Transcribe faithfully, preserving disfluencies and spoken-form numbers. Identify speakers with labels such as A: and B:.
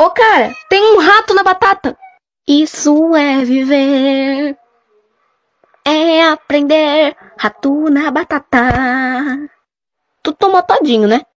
A: Ô, cara, tem um rato na batata. Isso é viver. É aprender. Rato na batata. Tu tomou todinho, né?